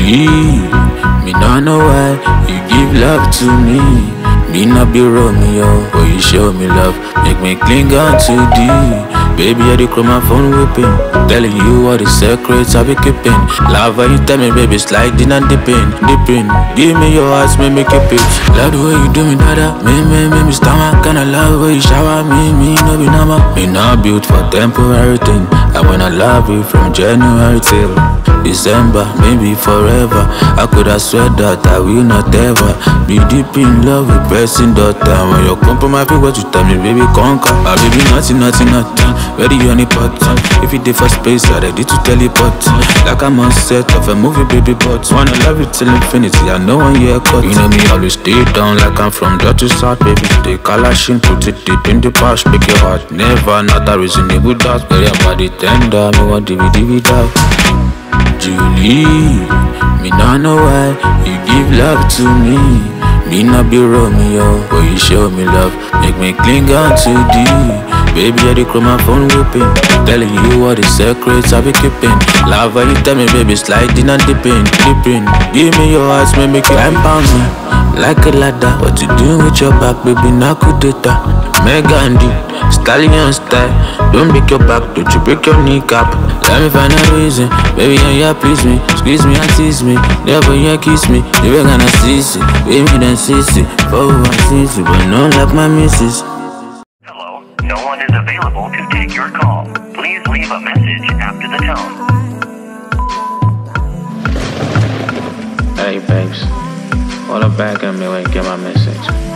Julie, me not know why you give love to me. Me not be Romeo, but you show me love, make me cling on to thee. Baby, I dey call my phone whipping, telling you all the secrets I be keeping. Love when you tell me, baby, sliding and dipping. Give me your heart, make me keep it. Love the way you do me, dada, me stomach. Kinda love the way you shower me no be normal. Me not built for temporary thing. I wanna love you from January till December, maybe forever. I could have swear that I will not ever be deep in love with person daughter. When you come for my feet, what you tell me, baby, conquer. Baby, nothing. Ready on the pot. If you did for space, I ready to teleport. Like I'm on set of a movie, baby, but wanna love you till infinity. I know one year cut. You know me, always stay down like I'm from Dutch to South, baby. Stay Kalashin, put it deep in the pouch, break your heart. Never, not a reasonable doubt. Very body tender, me want DVD without. Julie, me not know why you give love to me. Me not be Romeo, but you show me love, make me cling on to thee. Baby, I dey call my phone whipping, telling you all the secrets I be keeping. Love when you tell me, baby, sliding and dipping. Give me your heart, make you empower me like a ladder. What you doing with your back, baby? Not good data. Megandi, stallion style. Don't break your back, don't you break your kneecap. Let me find a reason, baby, yeah, please me. Squeeze me and tease me, never you kiss me. Never gonna see it, baby, then see it. For I see it, but not like my missus. Hello, no one is available to take your call. Please leave a message after the tone. Hey babes, call her back at me when you get my message.